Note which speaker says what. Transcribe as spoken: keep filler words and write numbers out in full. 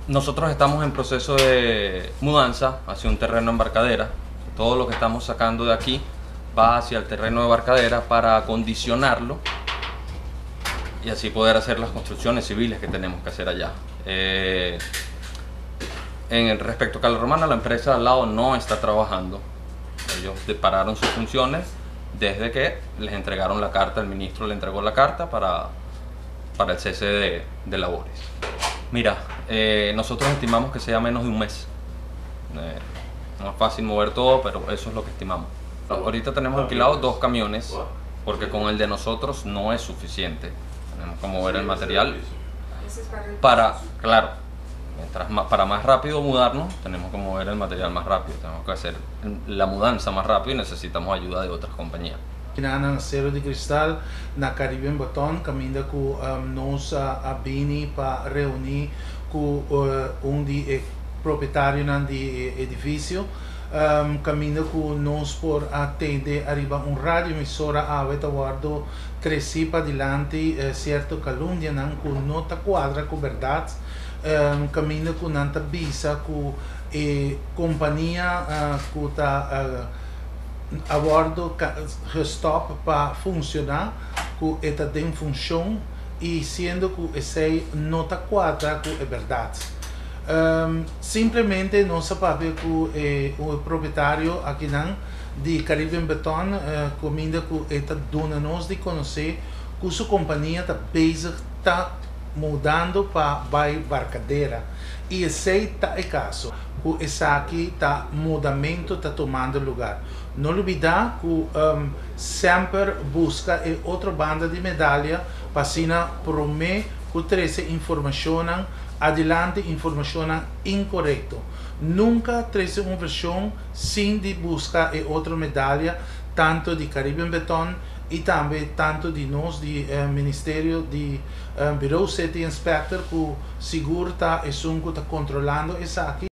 Speaker 1: Nosotros estamos en proceso de mudanza hacia un terreno embarcadera. Todo lo que estamos sacando de aquí va hacia el terreno de embarcadera para acondicionarlo y así poder hacer las construcciones civiles que tenemos que hacer allá. Eh, en el respecto a Cala Romana, la empresa al lado no está trabajando. Ellos pararon sus funciones desde que les entregaron la carta, el ministro le entregó la carta para, para el cese de, de labores. Mira, eh, nosotros estimamos que sea menos de un mes. Eh, no es fácil mover todo, pero eso es lo que estimamos. Ahorita tenemos alquilados dos camiones, porque con el de nosotros no es suficiente. Tenemos que mover el material para, claro, mientras más, para más rápido mudarnos, tenemos que mover el material más rápido. Tenemos que hacer la mudanza más rápido y necesitamos ayuda de otras compañías.
Speaker 2: Na Acero de Cristal, na Caribbean Baton, caminda com um, nós a, a Bini para reunir com uh, um de proprietário de edifício, um, caminda com nós por atender arriba um rádio emissora a Vetawardo crescer para adiante, uh, certo calúnia não com nota quadra com verdade, um, caminda com nanta bisa com e companhia uh, com ta uh, a bordo stop para funcionar, que está em função e sendo que essa nota quadra que é verdade. Um, simplesmente não sabia que eh, o proprietário aqui não de Caribbean Baton uh, comida que está dando nos de conhecer que sua companhia está bezig está mudando para a embarcadeira e esse é o caso. Que essa aqui está mudamento está tomando lugar. Não olvidar que um, sempre busca e outra banda de medalha para assim prometer que traz informação adiante, informação incorreta. Nunca traz uma versão sem de buscar e outra medalha, tanto de Caribbean Baton e também tanto de nós, de uh, Ministério de uh, Bureau City Inspector, que seguro está e está controlando essa aqui.